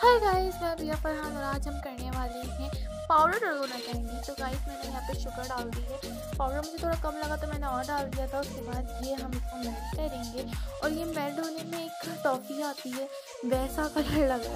Hi guys, मैं रिया फरहान और आज हम करने वाले हैं पाउडर डलवाना कैंडी। तो गाइस मैंने यहाँ पे शुगर डाल दी है। पाउडर मुझे थोड़ा कम लगा तो मैंने और डाल दिया था। उसके बाद ये हम इसको मेल्ट करेंगे और ये मेल्ट होने में एक टॉफ़ी आती है, वैसा कलर लग रहा